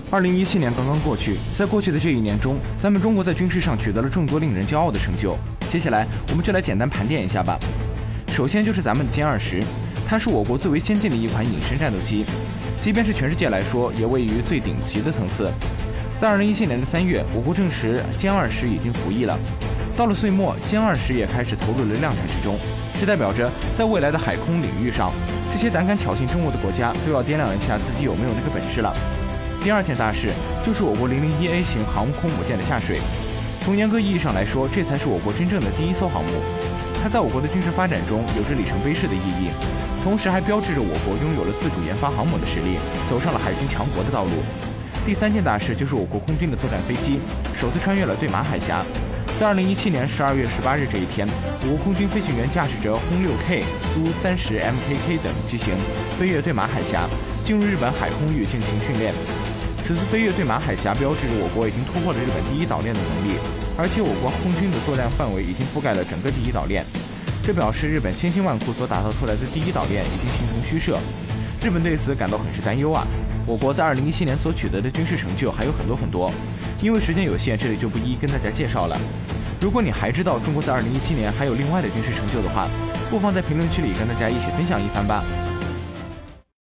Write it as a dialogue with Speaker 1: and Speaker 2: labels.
Speaker 1: 2017年刚刚过去，在过去的这一年中，咱们中国在军事上取得了众多令人骄傲的成就。接下来，我们就来简单盘点一下吧。首先就是咱们的歼20，它是我国最为先进的一款隐身战斗机，即便是全世界来说，也位于最顶级的层次。在2017年的3月，我国证实歼20已经服役了。到了岁末，歼20也开始投入了量产之中，这代表着在未来的海空领域上，这些胆敢挑衅中国的国家都要掂量一下自己有没有那个本事了。第二件大事就是我国001A 型航空母舰的下水。从严格意义上来说，这才是我国真正的第一艘航母。它在我国的军事发展中有着里程碑式的意义，同时还标志着我国拥有了自主研发航母的实力，走上了海军强国的道路。第三件大事就是我国空军的作战飞机首次穿越了对马海峡。在2017年12月18日这一天，我国空军飞行员驾驶着轰 6K、苏 30MKK 等机型飞越对马海峡，进入日本海空域进行训练。此次飞越对马海峡标志着我国已经突破了日本第一岛链的能力，而且我国空军的作战范围已经覆盖了整个第一岛链，这表示日本千辛万苦所打造出来的第一岛链已经形同虚设。日本对此感到很是担忧啊！我国在2017年所取得的军事成就还有很多，因为时间有限，这里就不一一跟大家介绍了。如果你还知道中国在2017年还有另外的军事成就的话，不妨在评论区里跟大家一起分享一番吧。